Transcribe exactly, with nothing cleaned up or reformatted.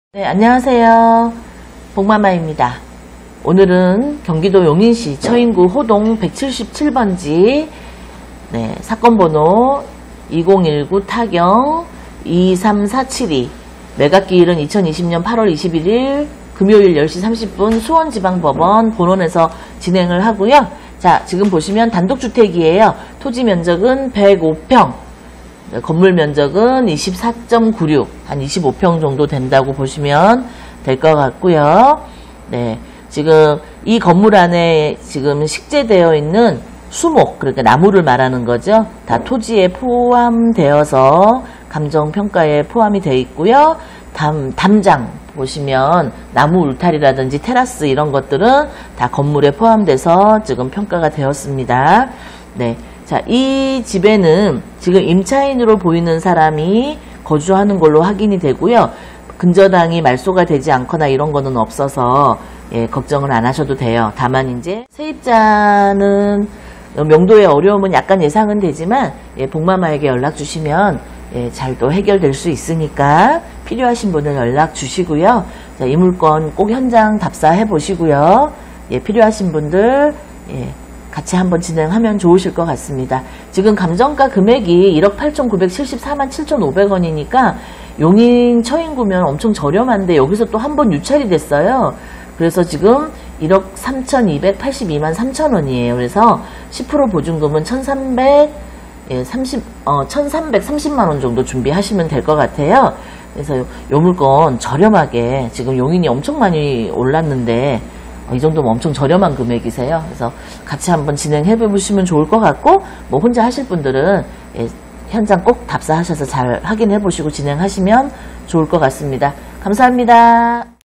네, 안녕하세요. 복마마입니다. 오늘은 경기도 용인시 처인구 호동 백칠십칠 번지 네, 사건번호 이공일구 타경 이삼사칠이 매각기일은 이천이십 년 팔월 이십일일 금요일 열 시 삼십 분 수원지방법원 본원에서 진행을 하고요. 자, 지금 보시면 단독주택이에요. 토지 면적은 백오 평, 건물 면적은 이십사 점 구육, 한 이십오 평 정도 된다고 보시면 될 것 같고요. 네, 지금 이 건물 안에 지금 식재되어 있는 수목, 그러니까 나무를 말하는 거죠. 다 토지에 포함되어서 감정평가에 포함이 되어 있고요. 담, 담장 보시면 나무 울타리라든지 테라스 이런 것들은 다 건물에 포함돼서 지금 평가가 되었습니다. 네. 자, 이 집에는 지금 임차인으로 보이는 사람이 거주하는 걸로 확인이 되고요. 근저당이 말소가 되지 않거나 이런 거는 없어서 예, 걱정을 안 하셔도 돼요. 다만 이제 세입자는 명도의 어려움은 약간 예상은 되지만 예, 복마마에게 연락 주시면 예, 잘 또 해결될 수 있으니까 필요하신 분은 연락 주시고요. 자, 이 물건 꼭 현장 답사해 보시고요. 예, 필요하신 분들 예, 같이 한번 진행하면 좋으실 것 같습니다. 지금 감정가 금액이 일억 팔천구백칠십사만 칠천오백 원이니까 용인 처인구면 엄청 저렴한데 여기서 또 한 번 유찰이 됐어요. 그래서 지금 일억 삼천이백팔십이만 삼천 원이에요. 그래서 십 퍼센트 보증금은 천삼백삼십, 어, 천삼백삼십만 원 정도 준비하시면 될 것 같아요. 그래서 요 물건 저렴하게, 지금 용인이 엄청 많이 올랐는데 이 정도면 엄청 저렴한 금액이세요. 그래서 같이 한번 진행해 보시면 좋을 것 같고, 뭐 혼자 하실 분들은 예, 현장 꼭 답사하셔서 잘 확인해 보시고 진행하시면 좋을 것 같습니다. 감사합니다.